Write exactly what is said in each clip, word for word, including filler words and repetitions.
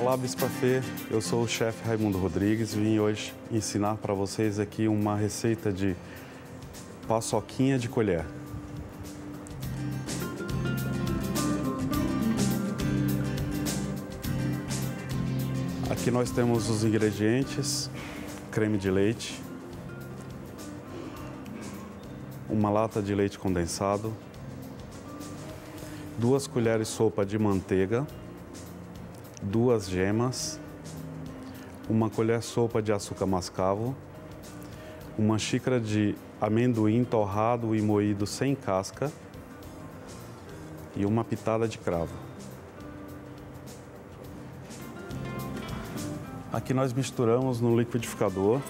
Olá, Bispa Fê, eu sou o chefe Raimundo Rodrigues. Vim hoje ensinar para vocês aqui uma receita de paçoquinha de colher. Aqui nós temos os ingredientes: creme de leite, uma lata de leite condensado, duas colheres de sopa de manteiga, duas gemas, uma colher de sopa de açúcar mascavo, uma xícara de amendoim torrado e moído sem casca e uma pitada de cravo. Aqui nós misturamos no liquidificador.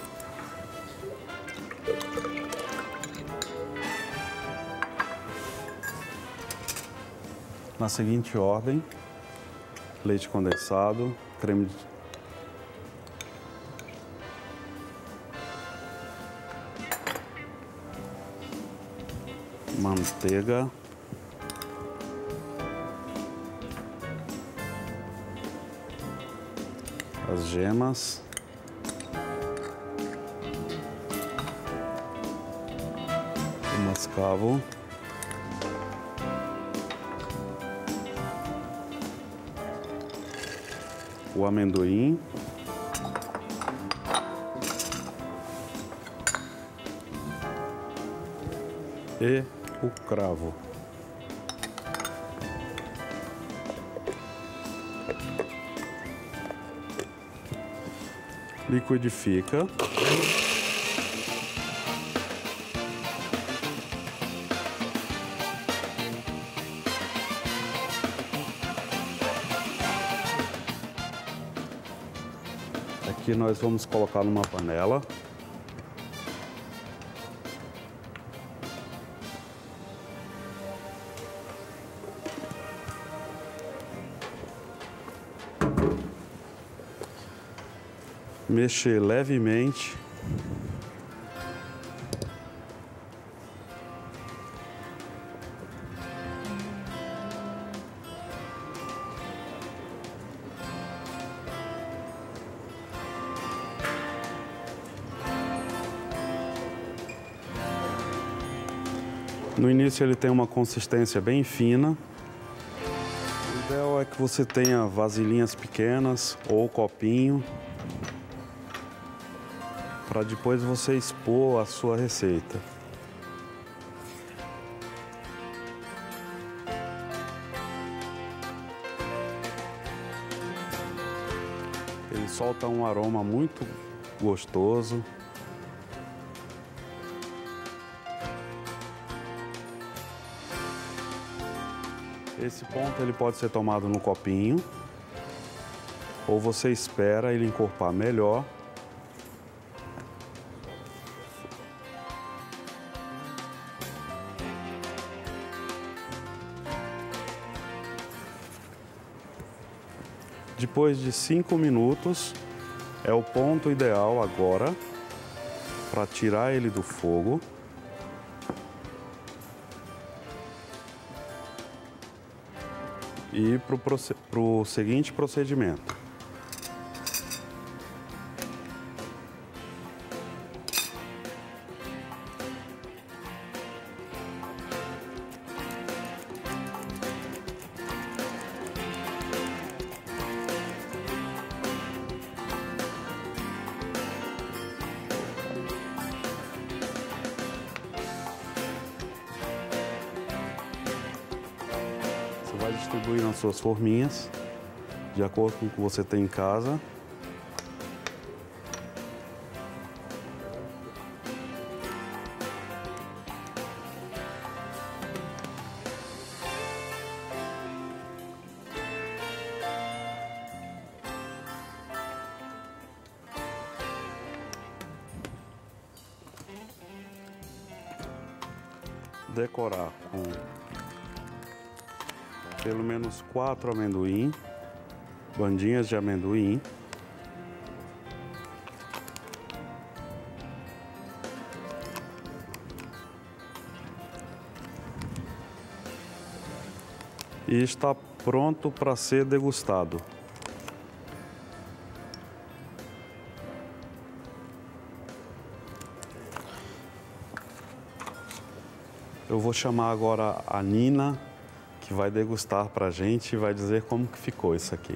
Na seguinte ordem: leite condensado, creme de... manteiga, as gemas, o mascavo, o amendoim, e o cravo. Liquidifica. Aqui nós vamos colocar numa panela. Mexer levemente. No início ele tem uma consistência bem fina. O ideal é que você tenha vasilhinhas pequenas ou copinho, para depois você expor a sua receita. Ele solta um aroma muito gostoso. Esse ponto ele pode ser tomado no copinho, ou você espera ele encorpar melhor. Depois de cinco minutos, é o ponto ideal agora para tirar ele do fogo. E para o seguinte procedimento. Vai distribuir nas suas forminhas, de acordo com o que você tem em casa. Decorar com pelo menos quatro amendoim, bandinhas de amendoim. E está pronto para ser degustado. Eu vou chamar agora a Nina, que vai degustar para a gente e vai dizer como que ficou isso aqui.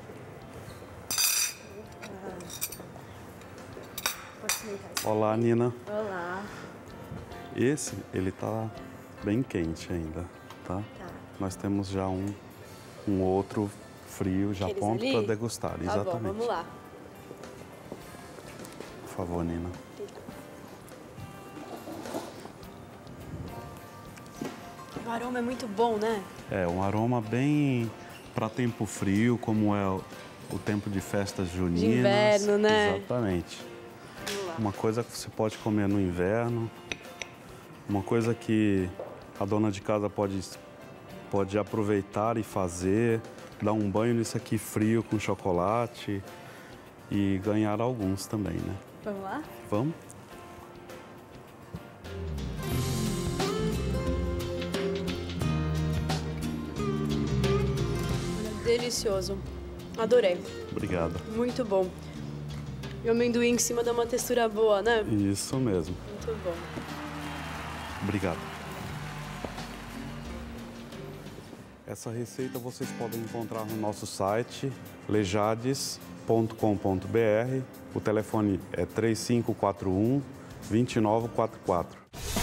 Olá, Nina. Olá. Esse, ele tá bem quente ainda, tá? Tá. Nós temos já um, um outro frio, já Aqueles pronto ali? para degustar, Tá exatamente. bom, vamos lá. Por favor, Nina. O aroma é muito bom, né? É, um aroma bem para tempo frio, como é o, o tempo de festas juninas. De inverno, né? Exatamente. Vamos lá. Uma coisa que você pode comer no inverno, uma coisa que a dona de casa pode, pode aproveitar e fazer, dar um banho nisso aqui frio com chocolate e ganhar alguns também, né? Vamos lá? Vamos? Delicioso. Adorei. Obrigado. Muito bom. E o amendoim em cima dá uma textura boa, né? Isso mesmo. Muito bom. Obrigado. Essa receita vocês podem encontrar no nosso site lejades ponto com ponto br. O telefone é três cinco quatro um, dois nove quatro quatro.